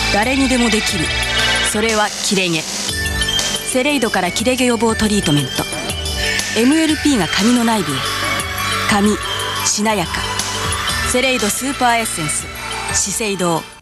誰にでもできる。それは切れ毛。セレイドから切れ毛予防トリートメント。 MLP が髪の内部へ。髪しなやか。セレイドスーパーエッセンス資生堂。